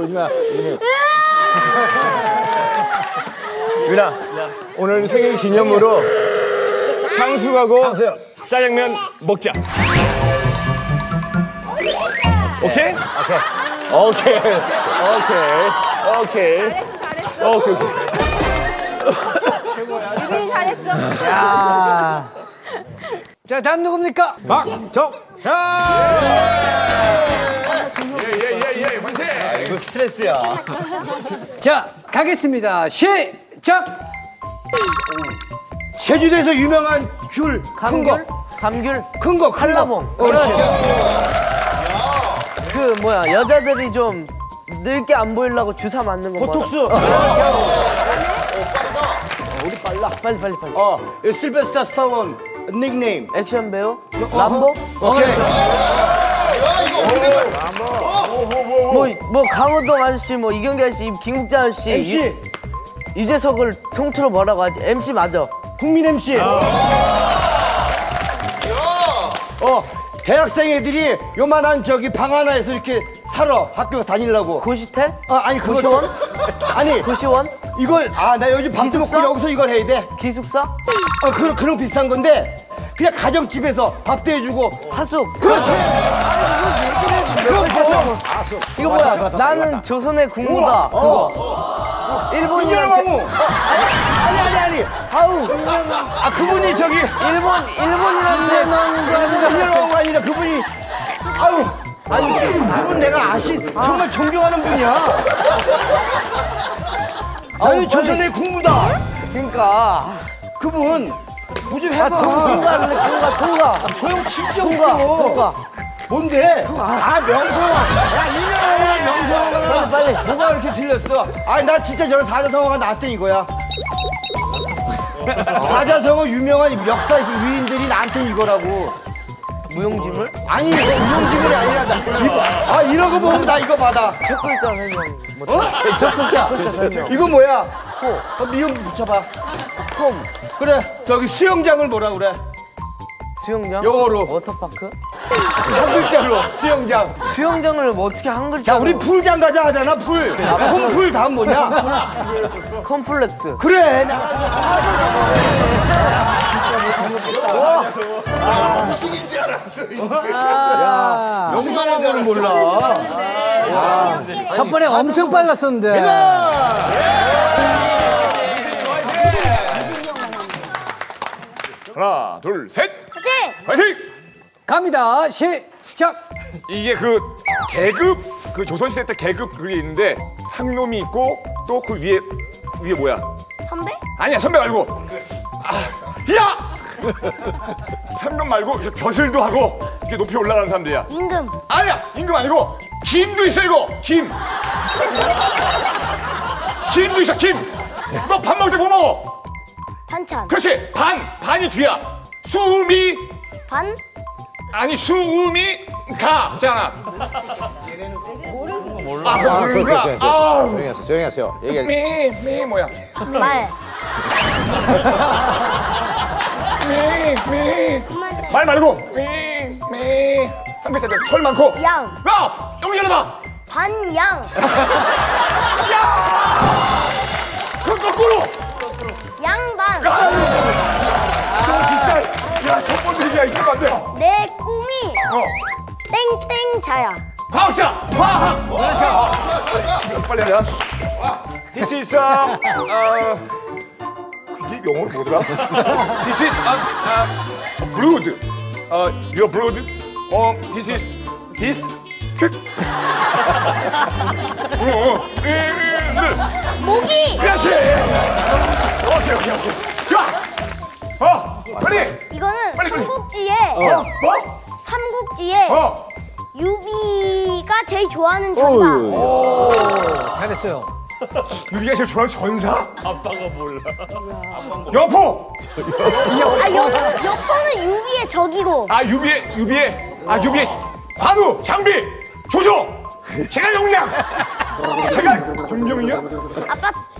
울지 마. 유나, 오늘 생일 기념으로 탕수하고 짜장면 먹자. 오케이? 오케이. 잘했어. 유빈이 잘했어. 야. 자, 다음 누굽니까? 박정현! 예, 만세! 이거 스트레스야. 자, 가겠습니다. 시작! 제주도에서 유명한 귤, 감귤? 감귤? 큰 거, 한라봉. 그렇지. 그 뭐야, 여자들이 좀 늙게 안 보이려고 주사 맞는 거. 보톡스. 우리 빨라. 빨리. 실베스타 스타원 닉네임. 액션 배우? 람보? 오케이. 뭐 강호동 아저씨, 뭐 이경규 아저씨, 김국자 아저씨, MC. 유재석을 통틀어 뭐라고 하지? MC 맞아. 국민 MC. 대학생 애들이 요만한 저기 방 하나에서 이렇게 살아. 학교 다니려고. 고시텔? 아니 그거 고시원? 아니 고시원? 이걸 나 요즘 밥도 먹고 기숙사? 여기서 이걸 해야 돼. 기숙사? 그런 비슷한 건데 그냥 가정집에서 밥도 해주고. 하숙. 그렇지. 이거 뭐야? 나는 조선의 국무다. 그거. 일본이랑 인연왕후. 아니. 아우. 그분이 저기 일본이한테 인연왕후 아니라 그분이 아니 그분 내가 정말 존경하는 분이야. 아니 조선의 국무다. 그러니까. 그분 뭐 좀 해봐. 통과. 조용 진짜 통과. 웃겨. 뭔데? 명성황. 야 인연왕후랑 명성황후랑 빨리. 뭐가 이렇게 틀렸어? 나 진짜 저런 사자성어가 나한테 이거야. 사자성어 유명한 역사 위인들이 나한테 이거라고. 무용지물? 아니 무용지물이 아니라 이런 거 보면 나 이거 받아. 첫 글자 설명. 첫 글자 설명. 이거 뭐야? 호. 미음 붙여봐. 홈. 그래 저기 수영장을 뭐라 그래? 수영장? 영어로. 워터파크? 한 글자로 수영장. 수영장을 뭐 어떻게 한 글자? 자 우리 풀장 가자 하잖아. 풀. 홈풀 다음 뭐냐? 컴플렉스. 그래. 무식인지 알았어. 영상하고는 몰라. 첫 번에 엄청 빨랐었는데. 하나, 둘, 셋. 화이팅! 화이팅! 갑니다. 시작! 이게 그 계급, 그 조선시대 때 계급 그게 있는데 상놈이 있고 또 그 위에 뭐야? 선배? 아니야, 선배 말고. 야! 상놈 말고 이제 벼슬도 하고 이렇게 높이 올라가는 사람들이야. 임금. 아니야, 임금 아니고 김도 있어 이거. 김도 있어, 김. 너 밥 먹을 때 뭐 먹어? 반찬. 그렇지. 반이 뒤야. 수미 반? 아니 수음이 가잖아. 몰라. 조용히 하세요. 미 뭐야? 말. 말 말고 미 한 글자 돼. 털 많고. 양. 야, 여기 열어봐. 반양. 그럼 거꾸로. 양반. 진짜. 야, 첫 번째 얘기야. 이러면 안 돼. 내 꿈이 땡땡자야. 과학자. 과학. 그렇죠. 빨리 하자. This is 이게 영어로 뭐더라? This is blood. Your blood. This is this. 모기. 그렇지. 오케이. 좋아. 빨리. 이거는 빨리. 삼국지에 뭐? 삼국지에 유비가 제일 좋아하는 전사. 잘했어요. 유리가 제일 좋아하는 전사? 아빠가 몰라. 여포. 여포는 유비의 적이고. 유비의 관우, 장비, 조조. 제가 용량. 제가 권경이야? 아빠